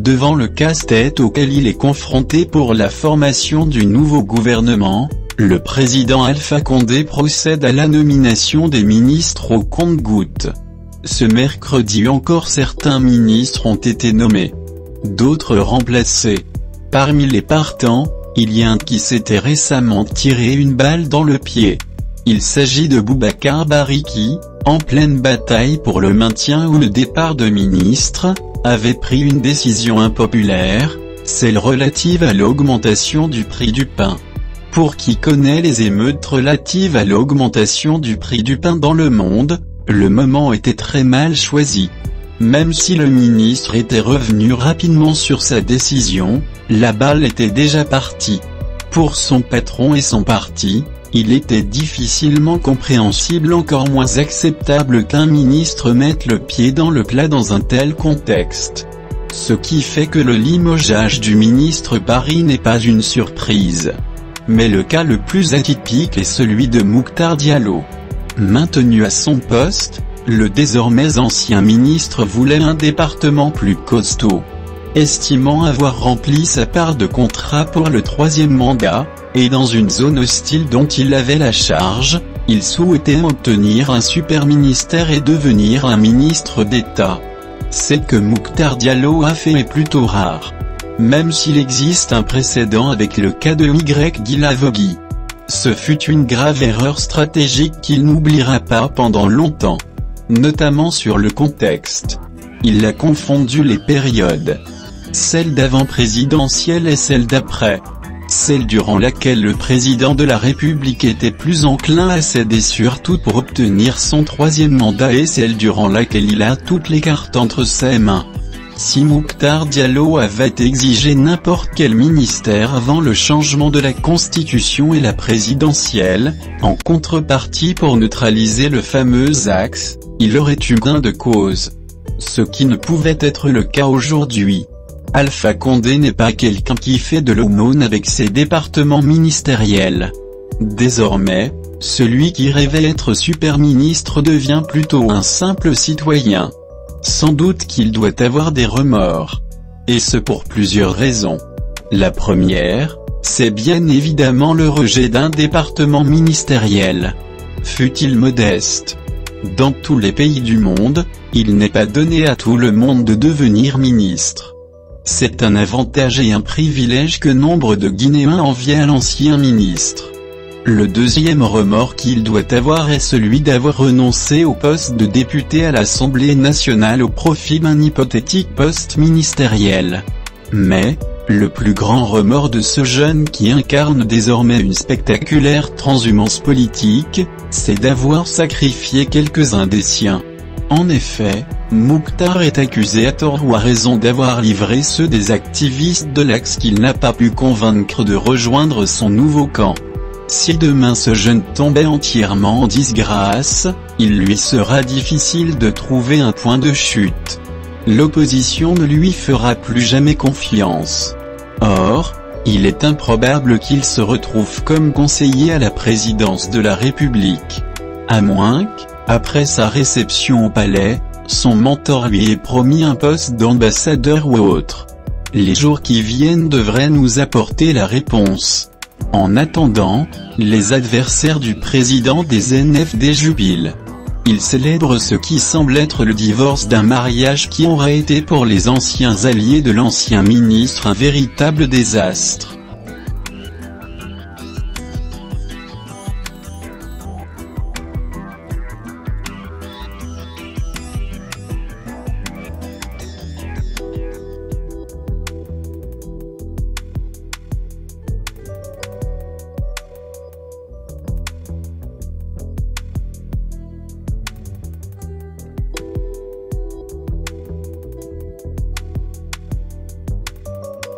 Devant le casse-tête auquel il est confronté pour la formation du nouveau gouvernement, le président Alpha Condé procède à la nomination des ministres au compte-gouttes. Ce mercredi encore, certains ministres ont été nommés, d'autres remplacés. Parmi les partants, il y a un qui s'était récemment tiré une balle dans le pied. Il s'agit de Boubacar Bariki, en pleine bataille pour le maintien ou le départ de ministres, avait pris une décision impopulaire, celle relative à l'augmentation du prix du pain. Pour qui connaît les émeutes relatives à l'augmentation du prix du pain dans le monde, le moment était très mal choisi. Même si le ministre était revenu rapidement sur sa décision, la balle était déjà partie. Pour son patron et son parti, il était difficilement compréhensible, encore moins acceptable qu'un ministre mette le pied dans le plat dans un tel contexte. Ce qui fait que le limogeage du ministre Barry n'est pas une surprise. Mais le cas le plus atypique est celui de Mouktar Diallo. Maintenu à son poste, le désormais ancien ministre voulait un département plus costaud. Estimant avoir rempli sa part de contrat pour le 3e mandat, et dans une zone hostile dont il avait la charge, il souhaitait obtenir un super ministère et devenir un ministre d'État. C'est que Mouktar Diallo a fait est plutôt rare. Même s'il existe un précédent avec le cas de Y Guilavogui. Ce fut une grave erreur stratégique qu'il n'oubliera pas pendant longtemps. Notamment sur le contexte. Il a confondu les périodes. Celle d'avant présidentielle et celle d'après. Celle durant laquelle le président de la République était plus enclin à céder surtout pour obtenir son 3e mandat et celle durant laquelle il a toutes les cartes entre ses mains. Si Mouktar Diallo avait exigé n'importe quel ministère avant le changement de la Constitution et la présidentielle, en contrepartie pour neutraliser le fameux axe, il aurait eu gain de cause. Ce qui ne pouvait être le cas aujourd'hui. Alpha Condé n'est pas quelqu'un qui fait de l'aumône avec ses départements ministériels. Désormais, celui qui rêvait être super ministre devient plutôt un simple citoyen. Sans doute qu'il doit avoir des remords. Et ce pour plusieurs raisons. La première, c'est bien évidemment le rejet d'un département ministériel. Fût-il modeste. Dans tous les pays du monde, il n'est pas donné à tout le monde de devenir ministre. C'est un avantage et un privilège que nombre de Guinéens envient à l'ancien ministre. Le deuxième remords qu'il doit avoir est celui d'avoir renoncé au poste de député à l'Assemblée nationale au profit d'un hypothétique poste ministériel. Mais, le plus grand remords de ce jeune qui incarne désormais une spectaculaire transhumance politique, c'est d'avoir sacrifié quelques-uns des siens. En effet, Mouktar est accusé à tort ou à raison d'avoir livré ceux des activistes de l'Axe qu'il n'a pas pu convaincre de rejoindre son nouveau camp. Si demain ce jeune tombait entièrement en disgrâce, il lui sera difficile de trouver un point de chute. L'opposition ne lui fera plus jamais confiance. Or, il est improbable qu'il se retrouve comme conseiller à la présidence de la République. À moins que, après sa réception au palais, son mentor lui ait promis un poste d'ambassadeur ou autre. Les jours qui viennent devraient nous apporter la réponse. En attendant, les adversaires du président des NFD jubilent. Ils célèbrent ce qui semble être le divorce d'un mariage qui aurait été pour les anciens alliés de l'ancien ministre un véritable désastre.